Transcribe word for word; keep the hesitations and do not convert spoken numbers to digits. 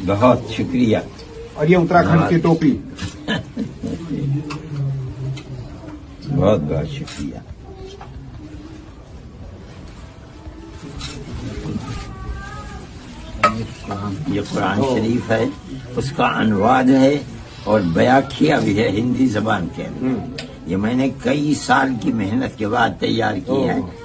बहुत शुक्रिया। और ये उत्तराखंड की टोपी। बहुत बहुत शुक्रिया। ये कुरान शरीफ है, उसका अनुवाद है और व्याख्या भी है हिंदी जबान के अंदर। ये मैंने कई साल की मेहनत के बाद तैयार की है।